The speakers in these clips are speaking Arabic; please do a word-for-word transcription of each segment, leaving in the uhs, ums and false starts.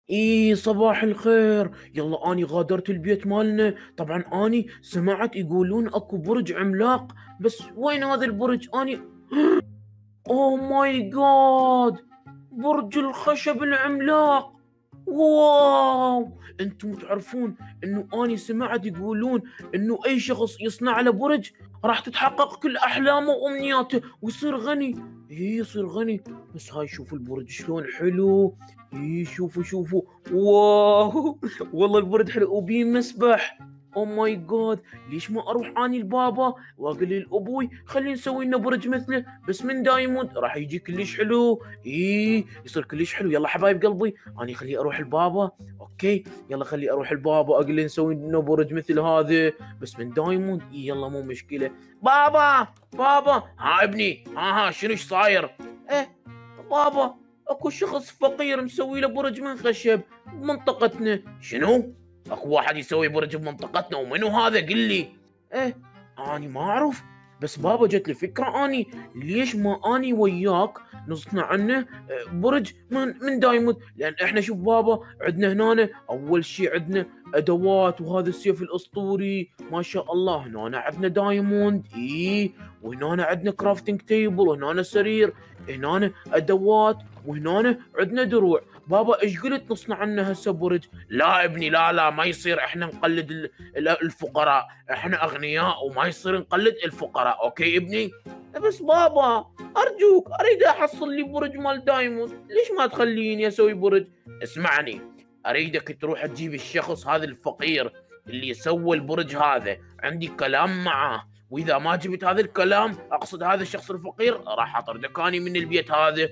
اي صباح الخير. يلا اني غادرت البيت مالنا. طبعا اني سمعت يقولون اكو برج عملاق، بس وين هذا البرج اني؟ اوه ماي جاد، برج الخشب العملاق. واو، انتم تعرفون انه اني سمعت يقولون انه اي شخص يصنع له برج راح تتحقق كل احلامه وامنياته ويصير غني. ايه يصير غني. بس هاي شوفوا البرج شلون حلو. ايه شوفوا شوفوا. واو والله البرج حلو وبيه مسبح. او ماي جاد، ليش ما اروح اني لبابا واقول لابوي خلينا نسوي لنا برج مثله بس من دايموند، راح يجي كلش حلو. ايه يصير كلش حلو. يلا حبايب قلبي اني خلي اروح لبابا. اوكي يلا خلي اروح لبابا اقول له نسوي لنا برج مثل هذا بس من دايموند. إيه يلا مو مشكله. بابا بابا، ها ابني، ها ها شنو صاير؟ ايه بابا، اكو شخص فقير مسوي له برج من خشب بمنطقتنا. شنو؟ اكو واحد يسوي برج بمنطقتنا؟ ومنو هذا قل لي؟ ايه اني ما اعرف، بس بابا جت لي فكره اني ليش ما اني وياك نصنع عنه آه، برج من من دايموند. لان احنا شوف بابا عندنا هنا اول شيء عندنا ادوات، وهذا السيف الاسطوري ما شاء الله. هنا عندنا دايموند اي، وهنا عندنا كرافتنج تيبل، وهنا سرير، هنا ادوات، وهنا عندنا دروع. بابا ايش قلت نصنع عنه هسه برج؟ لا ابني، لا لا ما يصير احنا نقلد ال- ال- الفقراء، احنا اغنياء وما يصير نقلد الفقراء. اوكي ابني؟ بس بابا ارجوك اريد احصل لي برج مال دايموند، ليش ما تخليني اسوي برج؟ اسمعني، اريدك تروح تجيب الشخص هذا الفقير اللي سوى البرج هذا، عندي كلام معاه، واذا ما جبت هذا الكلام اقصد هذا الشخص الفقير راح اطردك اني من البيت هذا.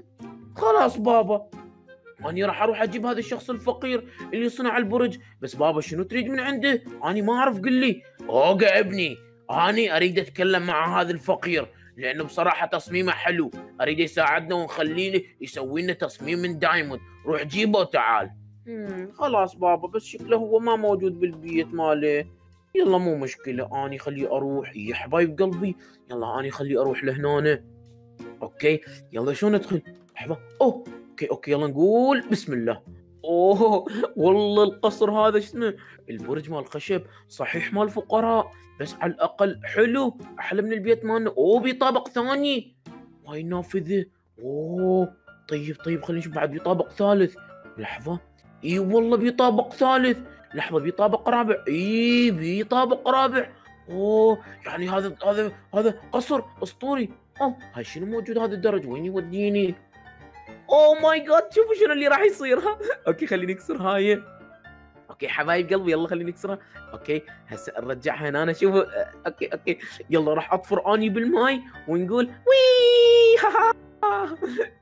خلاص بابا، اني راح اروح اجيب هذا الشخص الفقير اللي صنع البرج. بس بابا شنو تريد من عنده؟ اني ما اعرف قل لي. اوقع ابني، اني اريد اتكلم مع هذا الفقير لانه بصراحه تصميمه حلو، اريد يساعدنا ونخليه يسوي لنا تصميم من دايموند. روح جيبه وتعال. امم خلاص بابا، بس شكله هو ما موجود بالبيت ماله. يلا مو مشكله، اني خليه اروح يا حبايب قلبي. يلا اني خليه اروح لهنا. اوكي يلا شلون ندخل؟ لحظه. اوه اوكي اوكي يلا نقول بسم الله. اوه والله القصر هذا شو اسمه؟ البرج مال الخشب، صحيح مال فقراء بس على الاقل حلو، احلى من البيت مالنا. اوه بطابق ثاني، هاي نافذه. اوه طيب طيب خلينا نشوف بعد بطابق ثالث. لحظه، اي والله بطابق ثالث. لحظه بطابق رابع، اي بطابق رابع. اوه يعني هذا هذا هذا قصر اسطوري. اوه هاي شنو موجود هذا الدرج؟ وين يوديني؟ اوه ماي جاد، شوفوا شنو اللي راح يصير ها. اوكي خليني نكسر هاي. اوكي حبايب قلبي يلا خليني نكسرها. اوكي هسه نرجعها هنا. أنا شوفوا آه، اوكي اوكي يلا راح اطفر اني بالماي ونقول وي ها ها.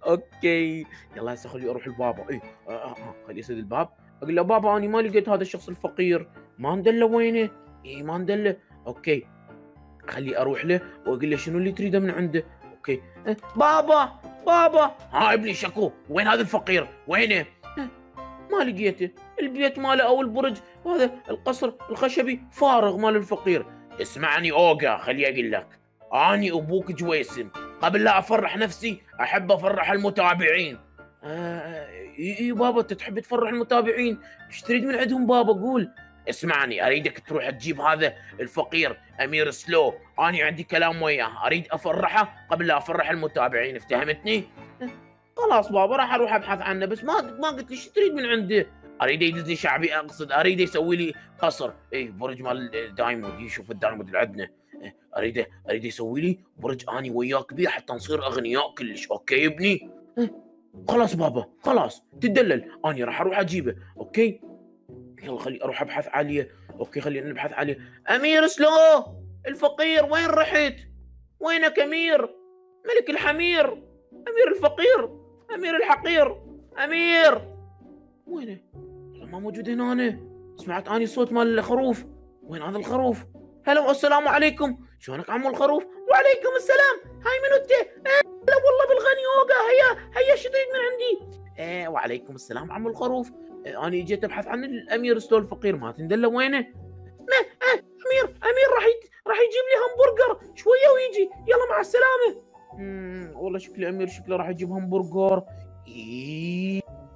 اوكي يلا هسه خلي اروح لبابا. اي آه آه آه. خلي اسد الباب اقول له بابا اني ما لقيت هذا الشخص الفقير، ما ندله وينه. اي ما ندله. اوكي خلي اروح له واقول له شنو اللي تريده من عنده. اوكي أه، بابا بابا، ها ابني شكو وين هذا الفقير وينه؟ أه، ما لقيته، البيت ماله او البرج هذا القصر الخشبي فارغ مال الفقير. اسمعني اوقا خلي اقول لك، اني ابوك جويسن، قبل لا افرح نفسي احب افرح المتابعين. آه اي إي بابا انت تحب تفرح المتابعين، ايش تريد من عندهم بابا قول. اسمعني اريدك تروح تجيب هذا الفقير امير سلو، انا عندي كلام وياه اريد افرحه قبل لا افرح المتابعين، افتهمتني؟ خلاص بابا راح اروح ابحث عنه، بس ما ما قلت لي ايش تريد من عنده. اريد يدز لي شعبي، اقصد اريد يسوي لي قصر، اي برج مال دايموند، يشوف الدايموند اللي عندنا. إيه، اريد اريد يسوي لي برج اني وياك بيه حتى نصير اغنياء كلش. اوكي يا ابني؟ إيه، خلاص بابا خلاص تدلل، اني راح اروح اجيبه. اوكي يلا خلي اروح ابحث عليه. اوكي خلينا نبحث عليه. امير سلو الفقير وين رحت؟ وينك امير؟ ملك الحمير، امير الفقير، امير الحقير، امير وينه؟ والله ما موجود هنا. أنا سمعت اني صوت مال الخروف. وين هذا الخروف؟ هلا السلام عليكم، شلونك عمو الخروف؟ وعليكم السلام، هاي منو انت؟ آه لا والله بالغني اوقا، هيا هيا شو تريد من عندي؟ آه وعليكم السلام عمو الخروف. آه انا جيت ابحث عن الامير ستول الفقير، ما تندله وينه؟ ما آه امير امير راح يت... راح يجيب لي همبرجر شويه ويجي، يلا مع السلامه. امم والله شكله امير شكله راح يجيب همبرجر. إيه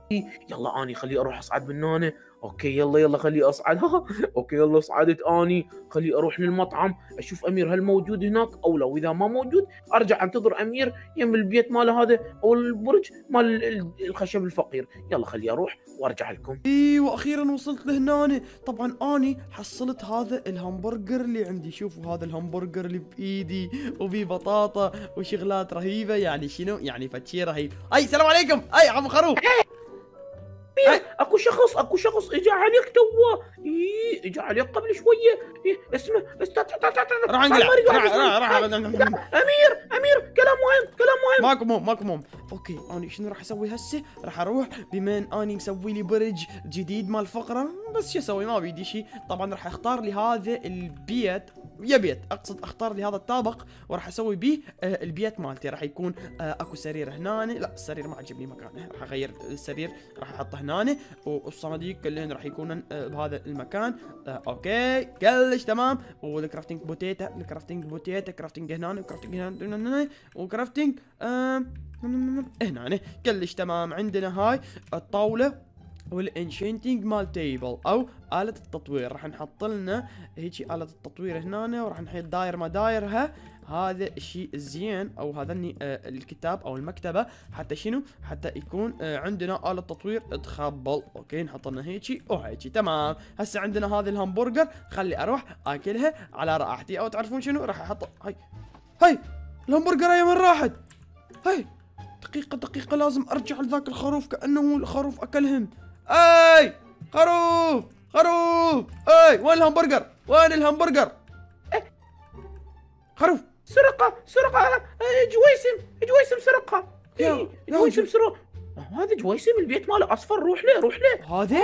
يلا اني خلي اروح اصعد من هنا. اوكي يلا يلا خلي اصعد. اوكي يلا صعدت اني، خلي اروح للمطعم اشوف امير هل موجود هناك، او لو اذا ما موجود ارجع انتظر امير يم البيت ماله هذا او البرج مال ال- الخشب الفقير. يلا خلي اروح وارجع لكم. اي واخيرا وصلت لهنا. طبعا اني حصلت هذا الهمبرجر اللي عندي. شوفوا هذا الهمبرجر اللي بايدي، وفي بطاطا وشغلات رهيبه. يعني شنو يعني فتشي رهيب. اي السلام عليكم. اي عم خروف. أي. اكو شخص اكو شخص اجى عليك توه. إيه اجى عليك قبل شويه. إيه اسمه است- تا- تا- تا- تا- راح انقلع. تعال ما راح أريد راح أحد. راح امير امير كلام مهم كلام مهم. ماكو مهم ماكو مهم. اوكي اني شنو راح اسوي هسه؟ راح اروح بما ان اني مسوي لي برج جديد مال فقره، بس شو اسوي ما بيدي شيء. طبعا راح اختار لي هذا البيت، يا بيت اقصد اختار لي هذا الطابق وراح اسوي به آه البيت مالتي. راح يكون آه اكو سرير هنا، لا السرير ما عجبني مكانه، راح اغير السرير راح احطه هنا، والصناديق كلهن راح يكونن آه بهذا المكان. آه اوكي كلش تمام. والكرافتنج بوتيتا الكرافتنج بوتيتا كرافتنج هنا وكرافتنج هنا وكرافتنج آه هنا كلش تمام. عندنا هاي الطاوله والانشنتنج مال تيبل او آلة التطوير. راح نحط لنا هيجي آلة التطوير هنا، وراح نحط داير ما دايرها. هذا الشيء الزين او هذا آه الكتاب او المكتبه، حتى شنو حتى يكون آه عندنا آلة تطوير تخبل. اوكي نحط لنا هيجي وهيجي تمام. هسه عندنا هذه الهمبرجر، خلي اروح اكلها على راحتي. او تعرفون شنو راح احط هاي هاي الهمبرجر هاي وين راحت؟ هاي دقيقة دقيقة لازم ارجع لذاك الخروف كأنه الخروف اكلهم. اي خروف خروف اي وين الهمبرجر؟ وين الهمبرجر؟ خروف سرقه سرقه. آه، جويسم جويسم سرقها. يا- إيه، يا جويسم جو- سرق. هذا جويسم البيت ماله اصفر. روح له روح له. هذا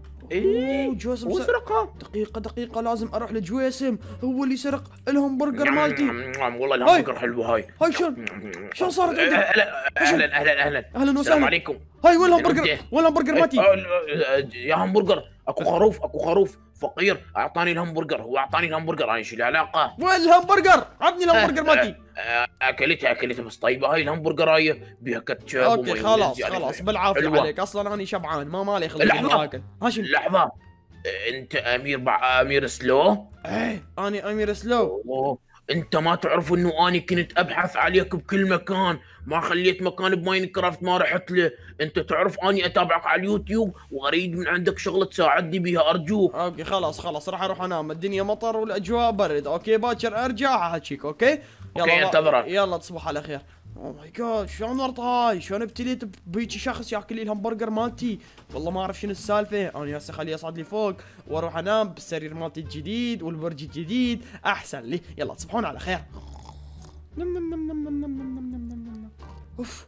ايه أوه، جويسم هو سرق. سرقها. دقيقة دقيقة لازم اروح لجويسم، هو اللي سرق الهمبرجر مالتي. والله الهمبرجر حلو هاي. هاي شلون شلون صارت عندك؟ اهلا اهلا اهلا اهلا اهلا السلام وسهلا. عليكم. هاي وين الهمبرجر؟ الوجه. وين الهمبرجر مالتي؟ آه، آه، يا همبرجر اكو خروف اكو خروف فقير اعطاني الهمبرجر. هو اعطاني الهمبرجر انا ايش لي علاقه؟ وين الهمبرجر؟ عطني الهمبرجر مالتي. آه، اكلتها اكلتها بس طيبه هاي الهمبرجر هاي بيها كاتشب اوكي ومايونيز خلاص يعني خلاص بالعافية حلوة. عليك، اصلا انا شبعان ما مالي خلق لحظة. اكل. ها شنو؟ لحظه. آه، انت امير بع... امير سلو؟ ايه اني امير سلو. أوه. انت ما تعرف انه اني كنت ابحث عليك بكل مكان، ما خليت مكان بماينكرافت ما رحت له. انت تعرف اني اتابعك على اليوتيوب واريد من عندك شغله تساعدني بها ارجوك. اوكي خلاص خلاص راح اروح انام، الدنيا مطر والاجواء برد. اوكي باكر ارجع احكيك. اوكي اوكي انتظرك. يلا تصبح على خير. اوه ماي جاد شلون مرت هاي؟ شلون ابتليت بهيجي شخص ياكل لي الهمبرجر مالتي؟ والله ما اعرف شنو السالفه. انا هسه خليه يصعد لي فوق واروح انام بالسرير مالتي الجديد والبرج الجديد احسن لي. يلا تصبحون على خير. نم نم نم نم نم نم نم نم نم نم. اوف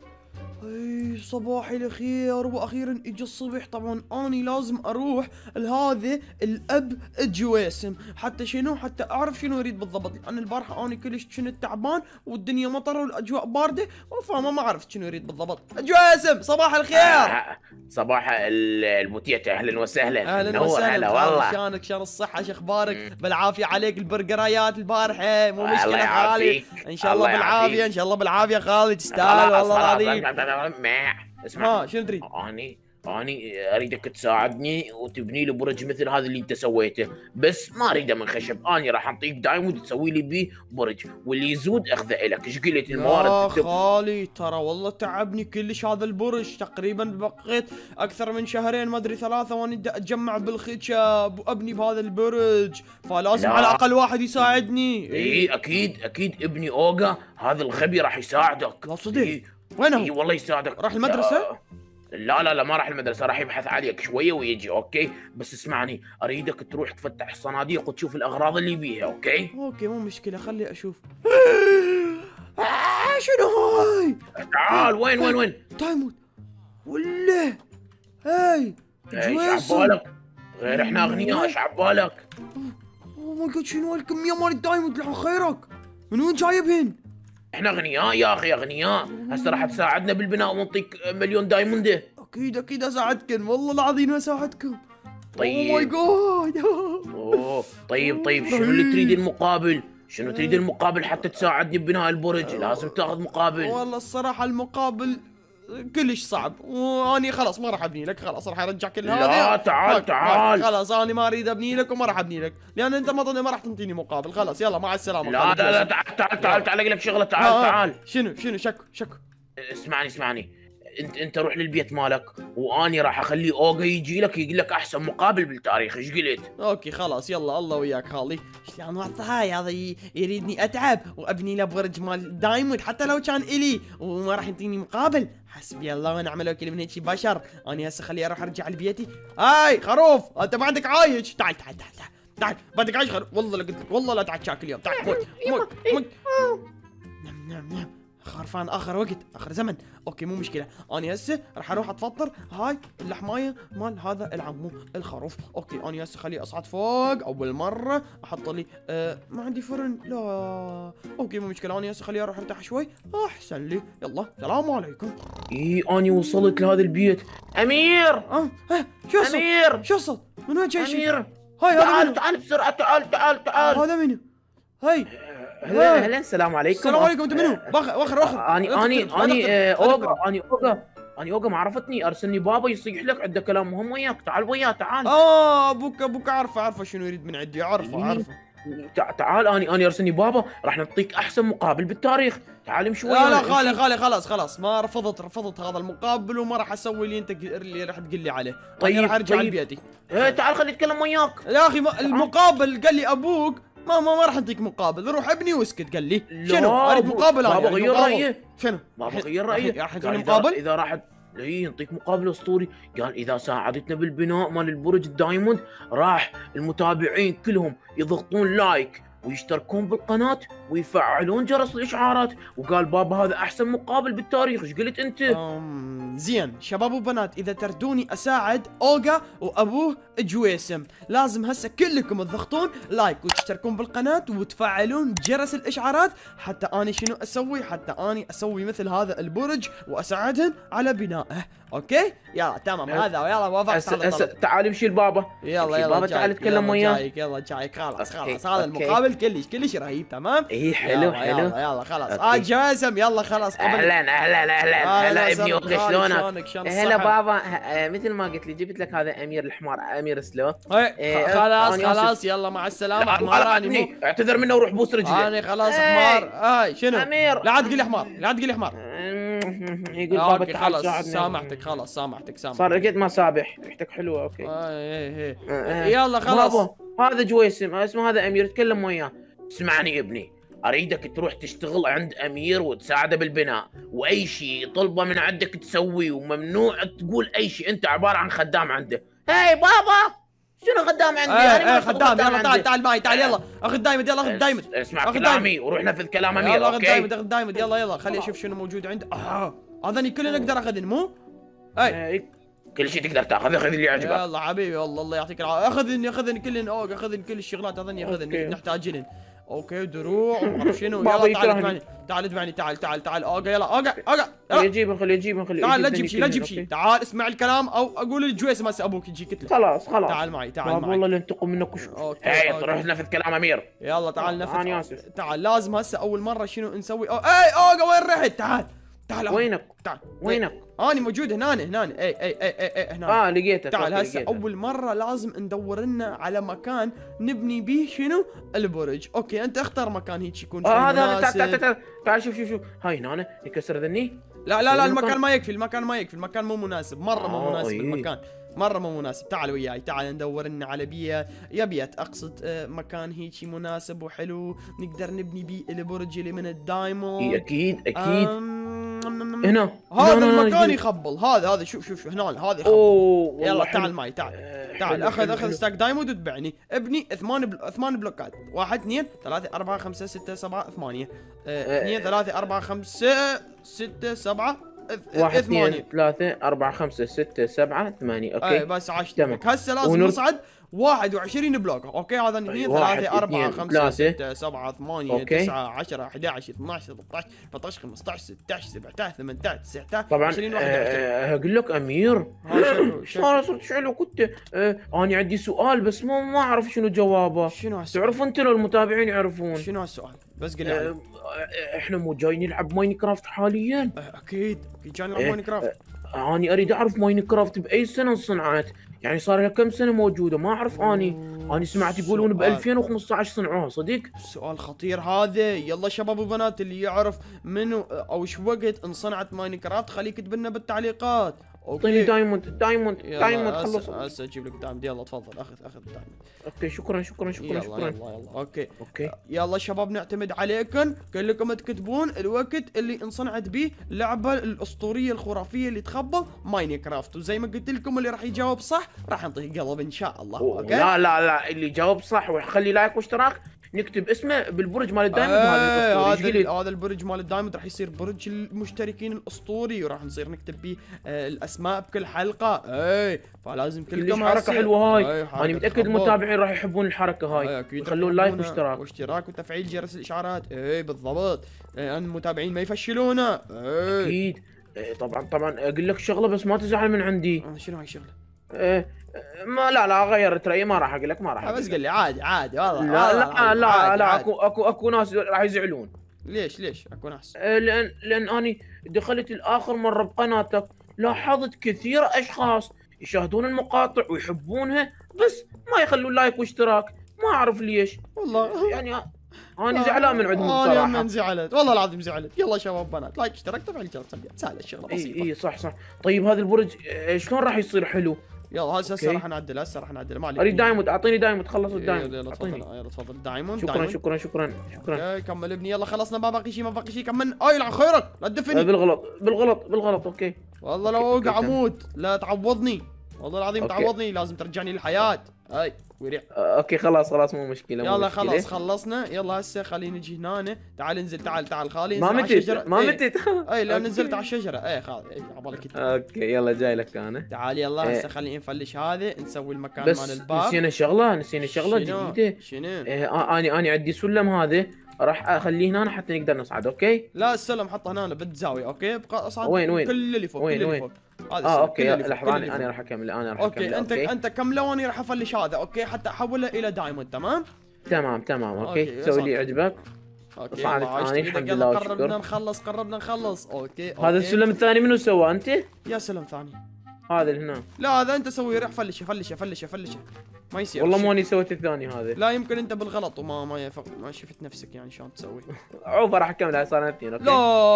اي صباح الخير. واخيرا اجى الصبح. طبعا اني لازم اروح لهذا الاب جويسم حتى شنو حتى اعرف شنو يريد بالضبط، لان البارحه اني كلش كنت تعبان والدنيا مطر والاجواء بارده فما ما عرفت شنو يريد بالضبط. جويسم صباح الخير. آه، صباح ال- البوتيتا اهلا وسهلا. اهلا منور. وسهلا هلا خالد، والله. شلونك شلون الصحه شو اخبارك؟ بالعافيه عليك البرجرايات البارحه مو الله مشكله خالي. يعافيك. ان شاء الله الله بالعافيه يعافيك. ان شاء الله بالعافيه خالد تستاهل خلاص والله خلاص. العظيم. ما اسمع. ها شنو تريد؟ اني اني اريدك تساعدني وتبني لي برج مثل هذا اللي انت سويته، بس ما اريده من خشب. اني راح اعطيك دايموند تسوي لي بيه برج، واللي يزود اخذه الك. ايش قلت يا الموارد تكتب؟ خالي ترى والله تعبني كلش هذا البرج، تقريبا بقيت اكثر من شهرين ما ادري ثلاثه وانا بدي اتجمع بالخشب وابني بهذا البرج، فلازم لا. على الاقل واحد يساعدني. اي اكيد اكيد ابني اوغا هذا الغبي راح يساعدك. لا صدق؟ اي وينه؟ والله يساعدك. راح المدرسة؟ لا لا لا ما راح المدرسة، راح يبحث عليك شوية ويجي. اوكي بس اسمعني، اريدك تروح تفتح الصناديق وتشوف الاغراض اللي بيها. اوكي اوكي مو مشكله خلي اشوف. آه، شنو هاي؟ تعال. وين وين وين؟ دايموند ولا هاي ايش جويسم. عبالك؟ غير احنا اغنياء، ايش عبالك؟ اوه ماي جاد شنو هالكميه مال الدايموند لعن خيرك؟ من وين جايبهن؟ احنا اغنياء يا اخي اغنياء. هسه راح تساعدنا بالبناء ونعطيك مليون دايموند. اكيد اكيد اساعدكم والله العظيم اساعدكم. طيب. اوه ماي جاد. اوه طيب طيب شنو اللي تريد المقابل؟ شنو تريد المقابل حتى تساعدني ببناء البرج؟ لازم تاخذ مقابل. والله الصراحه المقابل كلش صعب، واني خلاص ما راح ابني لك، خلاص راح ارجع كل هذا. لا تعال هاك- تعال. هاك، خلاص انا ما اريد ابني لك وما راح ابني لك، لان انت ما ما راح تنطيني مقابل. خلاص يلا مع السلامه. لا خالد لا لا جوسم. تعال تعال تعال تعال اقول لك شغله. آه، تعال آه. تعال. شنو شنو شكو شكو؟ اسمعني اسمعني، انت انت روح للبيت مالك، واني راح اخلي اوغا يجي لك يقول لك احسن مقابل بالتاريخ. ايش قلت؟ اوكي خلاص يلا الله وياك خالي. شلون وقت هاي هذا ي- يريدني اتعب وابني له برج مال دايموند حتى لو كان الي وما راح يعطيني مقابل. حسبي الله ونعم الوكيل من هيك بشر. انا هسه خليه اروح ارجع لبيتي. هاي خروف انت ما عندك عايش، تعال تعال تعال تعال تعال بدك عايش خروف. والله لا قلت لك والله لا تعال اليوم. تعال موت موت موت. نعم نعم نعم. خرفان اخر وقت اخر زمن. اوكي مو مشكله، انا هسه راح اروح اتفطر هاي اللحمايه مال هذا العمو الخروف. اوكي انا هسه خليه اصعد فوق اول مره احط لي آه ما عندي فرن. لا اوكي مو مشكله، انا هسه خليه اروح ارتاح شوي احسن لي. يلا سلام عليكم. اي اني وصلت لهذا البيت. امير اه اه شو صوت؟ امير شو صوت؟ من وين جاي شيء؟ امير هاي هذا تعال منو؟ تعال بسرعه. تعال تعال تعال. هذا منو؟ هاي اهلا اهلا السلام عليكم. السلام عليكم. انت منو؟ باخر باخر باخر اني اني اني آه، اوغا اني اوغا اني اوغا ما عرفتني. ارسلني بابا يصيح لك، عنده كلام مهم وياك. تعال وياه تعال. اه ابوك ابوك عارفه عارفه شنو يريد من عندي. عارفه عارفه. تع- تعال اني اني ارسلني بابا راح نعطيك احسن مقابل بالتاريخ. تعال امشي لا لا ويانا، خالي امشي. خالي خلاص خلاص ما رفضت رفضت هذا المقابل وما راح اسوي اللي انت ق- اللي راح تقول لي عليه. طيب، طيب راح ارجع طيب. لبيتي. إيه، تعال خليني اتكلم وياك. يا اخي ما المقابل قال لي ابوك ما ما, ما راح اديك مقابل، روح ابني واسكت. قال لي لا، شنو اريد بابا- مقابل انا. بابا أريد غير مقابل. رأيه. شنو؟ بابا راح- غير راح- رايه. راح قال تجيني إذا- مقابل؟ اذا راح اي نعطيك مقابل اسطوري. قال اذا ساعدتنا بالبناء مال البرج الدايموند راح المتابعين كلهم يضغطون لايك ويشتركون بالقناه ويفعلون جرس الاشعارات. وقال بابا هذا احسن مقابل بالتاريخ. ايش قلت انت؟ أم، زين شباب وبنات، اذا تردوني اساعد اوغا وابوه جويسم لازم هسه كلكم تضغطون لايك وتشتركون بالقناه وتفعلون جرس الاشعارات حتى اني شنو اسوي، حتى اني اسوي مثل هذا البرج واساعدهم على بنائه. اوكي يلا تمام هذا يلا وافقت هسه على هسه الطلب. تعال امشي البابا. يلا امشي يلا بابا جايك، تعال اتكلم يلا وياه. جايك يلا جايك خلاص أوكي، خلاص هذا أوكي. المقابل كلش كلش رهيب تمام. اي حلو يلا حلو. يلا يلا خلاص. أوكي. اه جاسم يلا خلاص قبل. اهلا اهلا اهلا هلا ابني اوغا شلونك؟ شلونك؟ هلا بابا. ه- آه، مثل ما قلت لي جبت لك هذا امير الحمار امير سلو. إيه، إيه، خلاص أنا آسف. خلاص يلا مع السلامة لا، حمار. لا، اني مو ابني، اعتذر منه وروح بوس رجله. اني خلاص إيه. حمار. هاي شنو؟ امير لا عاد تقول لي حمار، لا عاد تقول لي حمار. يقول بابا اوكي تعال خلاص ساعدني. سامحتك خلاص سامحتك سامحتك. صار قد ما سابح. ريحتك حلوه. اوكي. آه، ايه ايه آه، آه. يلا خلاص. بابا هذا جويسم اسمه هذا امير. تكلم وياه. اسمعني ابني، اريدك تروح تشتغل عند امير وتساعده بالبناء، واي شيء طلبه من عندك تسويه، وممنوع تقول اي شيء. انت عباره عن خدام عنده. هاي بابا شنو خدام عندي؟ ايه أنا ما ايه أشتغل خدام. يلا تعال عندي. تعال معي تعال يلا اخذ دايمد. يلا اخذ دايمد. اس- اسمع أخذ كلامي وروح نفذ كلام امير. يلا اخذ اوكي دايمد اخذ دايمد. يلا يلا خليني اشوف شنو موجود عنده. اه هذني كلنا نقدر اخذن مو؟ اي إيه، كل شيء تقدر تاخذ. خذ اللي يعجبك. يلا حبيبي والله الله يعطيك العافيه. اخذن اخذن كلن اوه اخذن كل الشغلات هذني أوكي. اخذن نحتاجلن. اوكي دروع وما اعرف شنو. بابا يلا تعال يكرهني. اتبعني تعال اتبعني تعال تعال تعال اوكي يلا اوكي اوكي خليه يلا. يجيبه خليه يجيبه خليه تعال لا يجيب تجيب ذني شيء لا كلهم، تجيب شيء. أوكي؟ تعال اسمع الكلام او اقول الجويس هسه ابوك يجيك قتله. خلاص خلاص. تعال معي تعال بابا معي. والله ينتقم منك وش. أوكي، هاي أوكي. تروح نفذ كلام امير. يلا تعال أنا نفذ. آسف. تعال لازم هسه اول مره شنو نسوي. أو... اي اوكي وين رحت؟ تعال تعال أوكي. وينك؟ تعال وينك؟ انا موجود هنا هنا اي اي اي اي, أي هنا. اه لقيتك. تعال أوكي، هسه لقيتك. اول مره لازم ندور لنا على مكان نبني به شنو البرج. اوكي انت اختار مكان هيك يكون فيه اه هذا هذا تعال تعال مناسب. تعال تعال شوف شوف شوف. هاي هنا أنا يكسر ذني. لا لا لا سوي المكان مكان. ما يكفي المكان ما يكفي المكان مو مناسب مره مو آه، مناسب إيه. المكان مره مو مناسب. تعال وياي تعال ندور لنا على بيئه يا بيت اقصد آه، مكان هيك مناسب وحلو نقدر نبني بيه البرج اللي من إيه، الدايموند. اكيد اكيد. أم... هنا هذا هنا، هنا، المكان هنا. يخبل. هذا هذا شوف شوف شوف هنا هذا يخبل. اوه والله يلا حلو. تعال معي تعال آه، تعال حلو، اخذ حلو، اخذ حلو. ستاك دايموند وتبعني. ابني ثمان بل... ثمان بلوكات. واحد اثنين ثلاثة أربعة خمسة ستة سبعة ثمانية. آه، اثنين ثلاثة أربعة خمسة ستة سبعة ث- واحد ثمانية. اثنين ثلاثة أربعة خمسة ستة سبعة ثمانية. اي اوكي. بس عشت تمام. لك. هسه لازم ونر- نصعد واحد وعشرين بلوك. اوكي هذا اثنين أي، واحد، ثلاثة أربعة اثنين، خمسة ثلاثة. ستة سبعة ثمانية أوكي. تسعة عشرة أحد عشر اثنا عشر ثلاثة عشر أربعة عشر خمسة عشر ستة عشر سبعة عشر ثمانية عشر تسعة عشر طبعا عشرين واحد وعشرين. آه، اقول لك امير. ها، شنو- شنو؟ انا صرت شعله كنت آه، انا عندي سؤال بس ما ما اعرف شنو جوابه. شنو هالسؤال؟ تعرف انت لو المتابعين يعرفون. شنو هالسؤال؟ بس قل لي عليه. آه، احنا مو جاي نلعب ماينكرافت حاليا. آه، اكيد اكيد جاي نلعب إيه، ماينكرافت. آه، اني اريد اعرف ماينكرافت باي سنه انصنعت، يعني صار لها كم سنه موجوده ما اعرف اني. أوه، اني سمعت يقولون ب سؤال ألفين وخمسطعش صنعوها صدق. سؤال خطير هذا. يلا شباب وبنات اللي يعرف منو او ايش وقت انصنعت ماينكرافت خليه يكتب لنا بالتعليقات. اعطيني اوكي دايموند دايموند دايموند يلا هسه خلص. هسه اجيب لك دايموند. يلا تفضل اخذ اخذ دايموند. اوكي شكرا شكرا شكرا يلا شكرا. يلا يلا اوكي. اوكي يلا شباب نعتمد عليكم كلكم تكتبون الوقت اللي انصنعت به اللعبه الاسطوريه الخرافيه اللي تخبى ماينكرافت، وزي ما قلت لكم اللي راح يجاوب صح راح نعطيه قلب ان شاء الله. أوه، اوكي لا لا لا اللي جاوب صح ويخلي لايك واشتراك نكتب اسمه بالبرج مال الدايموند. آه هذا هذا الاسطوري. ال- هذا البرج مال الدايموند راح يصير برج المشتركين الاسطوري، وراح نصير نكتب به آه الاسماء بكل حلقه. اي فلازم كلش كلكم حركه هسه- حلوه هاي. إيه، حركة انا متاكد تخبط. المتابعين راح يحبون الحركه هاي. آه، أكيد يخلون راح لايك يحبونها. واشتراك. واشتراك وتفعيل جرس الاشعارات. اي بالضبط. آه المتابعين ما يفشلونا. اي اكيد. إيه، طبعا طبعا اقول لك شغله بس ما تزعل من عندي. آه شنو هاي الشغله؟ إيه، ما لا لا غيرت رايي ما راح اقول لك ما راح آه أقول بس لك. قل لي عادي عادي والله. لا والله لا العظيم لا عادي لا عادي. اكو اكو اكو ناس راح يزعلون. ليش ليش اكو ناس؟ إيه، لان لان اني دخلت الاخر مره بقناتك لاحظت كثير اشخاص يشاهدون المقاطع ويحبونها بس ما يخلون لايك واشتراك، ما اعرف ليش. والله يعني انا زعلان من عندهم انا بصراحه. من زعلت والله العظيم زعلت. يلا شباب بنات لايك اشتراك تفعيل جرس التنبيهات سهله الشغله اي بسيطه. اي صح صح. طيب هذا البرج إيه، شلون راح يصير حلو؟ يلا هسه هسه أوكي. راح نعدل هسه راح نعدل ما عليك. اريد دايموند اعطيني دايموند خلص يلا الدايموند يلا اعطيني. تفضل يلا تفضل دايموند شكرا دايموند. شكرا شكرا شكرا. اوكي كمل ابني يلا خلصنا ما باقي شيء ما باقي شيء كمل. اي يلعن خيرك لا آه، تدفني. بالغلط بالغلط بالغلط. اوكي والله لو أوكي، اوقع أوكي، اموت لا تعوضني. والله العظيم أوكي. تعوضني لازم ترجعني للحياه. اي وريع. آه، اوكي خلاص خلاص مو مشكله مو يلا مشكلة. خلاص خلصنا. يلا هسه خلينا نجي هنا. تعال انزل تعال تعال خالي ما انزل على متت الشجره. ما إيه. متت. اي لا أوكي. نزلت على الشجره. اي خالي اي عبالك انت. اوكي يلا جاي لك انا. تعال يلا إيه. هسه خلينا نفلش هذا نسوي المكان بس مال الباب. نسينا شغله نسينا شغله شنو؟ جديده. شنو؟ إيه آه، اني اني عندي سلم هذا راح اخليه هنا حتى نقدر نصعد. اوكي لا السلم حطه هنا بالزاويه. اوكي ابقى اصعد. وين- وين؟ كل اللي فوق وين- كل اللي وين؟ فوق. هذا اه السلم، اوكي كل اللي فوق، لحظه كل انا اللي انا فوق. راح اكمل انا راح اوكي اكمل. انت اوكي انت كمله وانا راح افلش هذا. اوكي حتى احوله الى دايموند. تمام تمام تمام. أوكي، اوكي سوي لي صح. عجبك. اوكي صعدت الله عايش أنا، إيدك. الحمد يلا لله قربنا والشكر. نخلص قربنا نخلص. اوكي هذا أوكي. السلم الثاني منو سوى انت؟ يا سلم ثاني. هذا اللي هنا. لا هذا انت سوي روح فلشه فلشه فلشه فلشه ما يصير. والله مو اني سويت الثاني هذا. لا يمكن انت بالغلط وما ما يفق ما شفت نفسك يعني شلون تسوي. عوفه راح اكمل هاي صار اثنين. اوكي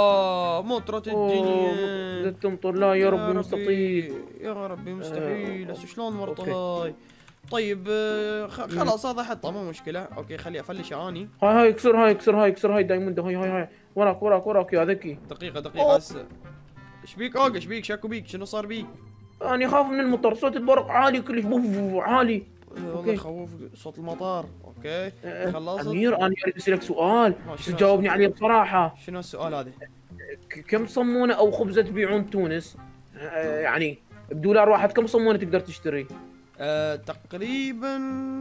لا مطرة أوه، الدنيا. تمطر لا يا ربي مستطيل. يا ربي مستحيل. آه، هسه شلون ورطه أوكي. هاي. طيب آه، خ- خلاص هذا حطه مو مشكله. اوكي خلي افلش اني. هاي هاي اكسر هاي اكسر هاي اكسر هاي دايموند هاي هاي هاي وراك وراك وراك يا ذكي. دقيقه دقيقه هسه. ايش بيك اوقع ايش بيك شكو بيك شنو صار بيك؟ انا اخاف من المطر صوت البرق عالي كلش بوف عالي. آه، والله أوكي. يخوف صوت المطار. اوكي آه، خلصت؟ امير انا اريد اسالك سؤال آه، بس شنو تجاوبني السؤال؟ عليه بصراحه. شنو السؤال هذا؟ ك- كم صمونه او خبزه تبيعون تونس؟ آه، يعني بدولار واحد كم صمونه تقدر تشتري؟ آه، تقريبا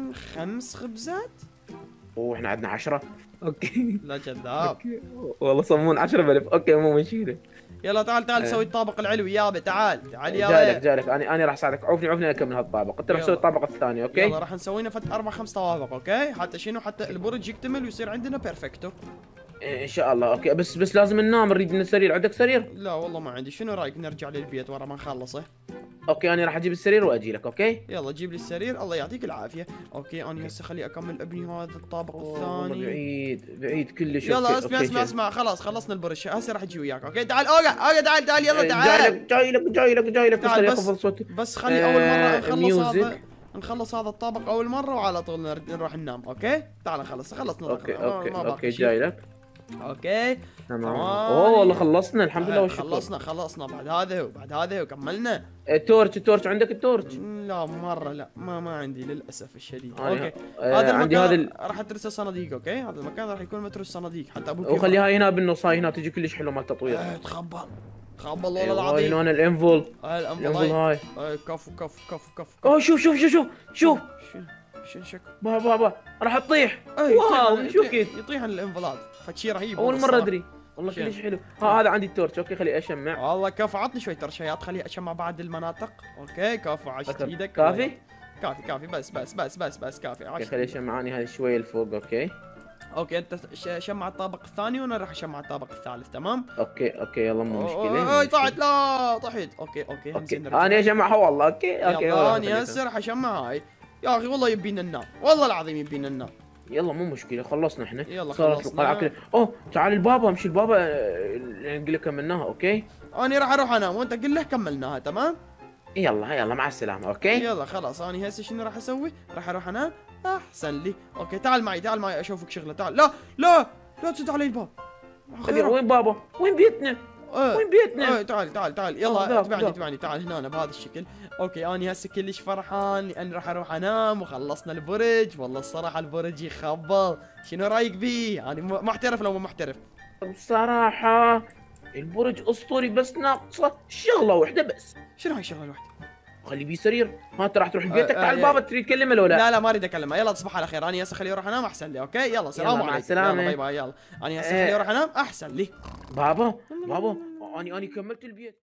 خمس خبزات. واحنا عندنا عشرة. اوكي لا كذاب. اوكي والله صمون عشرة بلف. اوكي مو مشكله. يلا تعال تعال آه. سوي الطابق العلوي يابا. تعال تعال جاي لك يابا. جاي لك انا انا راح اساعدك. عوفني عوفني اكمل هذا الطابق. انت راح يلا. تسوي الطابق الثاني. اوكي يلا راح نسوي لنا فت اربع خمس طوابق. اوكي حتى شنو حتى البرج يكتمل ويصير عندنا بيرفكتو. ان شاء الله. اوكي بس بس لازم ننام نريد لنا سرير. عندك سرير؟ لا والله ما عندي. شنو رايك نرجع للبيت ورا ما نخلصه؟ اوكي انا راح اجيب السرير واجي لك. اوكي يلا جيب لي السرير الله يعطيك العافيه. اوكي انا هسه خلي اكمل ابني هذا الطابق والله الثاني. بعيد بعيد كلش. يلا أوكي، اسمع أوكي، اسمع جاي. اسمع خلاص خلصنا البرج هسه راح اجي وياك. اوكي تعال اوقع اوقع تعال تعال يلا جاي تعال. لك جاي لك جاي لك جاي لك بس تعال خليني بس. اخفض صوتي. بس خلي اول مره آه، نخلص هذا ميوزك. نخلص هذا الطابق اول مره وعلى طول نر- نروح ننام. اوكي تعال نخلص خلصنا اوكي الأخرى. ما- اوكي ما باقي اوكي شيء. جاي لك. اوكي تمام. تمام. اوه والله خلصنا الحمد لله آه، والشكر. خلصنا خلصنا بعد هذا وبعد هذا وكملنا. التورش التورش عندك التورش؟ لا مره لا ما ما عندي للاسف الشديد. أنا- اوكي آه، هذا عندي المكان هذا ال- راح اترسه صناديق. اوكي هذا المكان راح يكون متروس صناديق حتى ابوك وخليها هنا بالنص. هاي هنا تجي كلش حلو مال تطوير. آه، تخبل تخبل والله أيوة، هاي العظيم. هنا الانفول هاي الانفول الانفل هاي. هاي كفو كفو كفو كفو. اوه شوف شوف شوف شوف شوف شنو شنو شكو؟ با با با راح تطيح. اي واو، يطيح- شو يطيح- كيف؟ يطيح الانفلات فشي رهيب اول والله مره الصراحة. ادري والله شنو؟ كلش حلو. ها هذا عندي التورش. اوكي خلي اشمع. والله كفو عطني شوي ترشيات خليه اشمع بعد المناطق. اوكي كفو عشت أكل. ايدك. كافي؟ كافي كافي بس بس بس بس بس كافي اوكي عشت خلي إيدك. اشمعاني هاي شويه لفوق. اوكي اوكي انت ش- شمع الطابق الثاني وانا راح اشمع الطابق الثالث، تمام؟ اوكي اوكي يلا مو مشكله مو اوه مشكلة. طلعت، لا طحيت. اوكي اوكي اوكي همزين نرجع. انا اجمعها والله. اوكي اوكي يلا والله اني خليتها. هسه راح اشمع هاي. يا اخي والله يبينا ننام، والله العظيم يبينا ننام. يلا مو مشكله خلصنا احنا. يلا صارت خلصنا. القلعه كلها. اوه تعال البابا، امشي البابا اللي نقول لك كملناها. اوكي اني راح اروح انام وانت قل له كملناها، تمام؟ يلا يلا مع السلامه. اوكي يلا خلاص اني هسه شنو راح اسوي؟ راح اروح انام. احسن لي. اوكي تعال معي، تعال معي اشوفك شغله، تعال. لا لا لا تسد علي الباب. طيب وين بابا؟ وين بيتنا؟ ايه وين بيتنا؟ ايه تعال تعال تعال آه، يلا ذاك، اتبعني ذاك. اتبعني تعال هنا بهذا الشكل. اوكي اني هسه كلش فرحان لان راح اروح انام وخلصنا البرج. والله الصراحه البرج يخبل. شنو رايك بيه؟ انا م- محترف لو مو محترف؟ بصراحه البرج اسطوري بس ناقصه شغله واحده بس. شنو هاي الشغله الواحده؟ خلي بيه سرير. ها انت راح تروح بيتك. آه، آه، تعال آه. بابا تريد تكلمه لو لا؟ لا لا ما اريد اكلمه. يلا تصبح على خير. اني هسه خليه يروح انام احسن لي. اوكي يلا سلام يلا، مع عليكم. السلامة. يلا باي باي. يلا اني هسه آه. خليه يروح انام احسن لي. بابا بابا اني اني كملت البيت.